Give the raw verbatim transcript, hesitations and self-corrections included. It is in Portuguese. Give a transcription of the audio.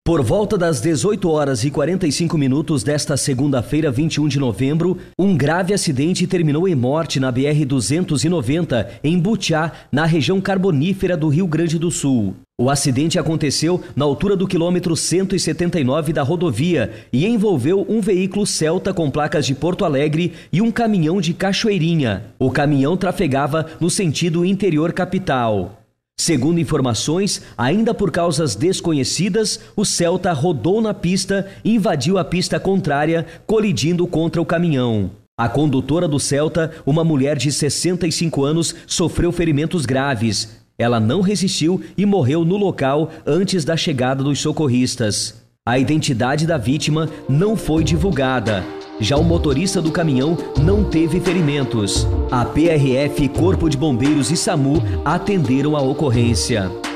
Por volta das dezoito horas e quarenta e cinco minutos desta segunda-feira, vinte e um de novembro, um grave acidente terminou em morte na B R duzentos e noventa, em Butiá, na região carbonífera do Rio Grande do Sul. O acidente aconteceu na altura do quilômetro cento e setenta e nove da rodovia e envolveu um veículo Celta com placas de Porto Alegre e um caminhão de Cachoeirinha. O caminhão trafegava no sentido interior capital. Segundo informações, ainda por causas desconhecidas, o Celta rodou na pista e invadiu a pista contrária, colidindo contra o caminhão. A condutora do Celta, uma mulher de sessenta e cinco anos, sofreu ferimentos graves. Ela não resistiu e morreu no local antes da chegada dos socorristas. A identidade da vítima não foi divulgada. Já o motorista do caminhão não teve ferimentos. A P R F, Corpo de Bombeiros e SAMU atenderam a ocorrência.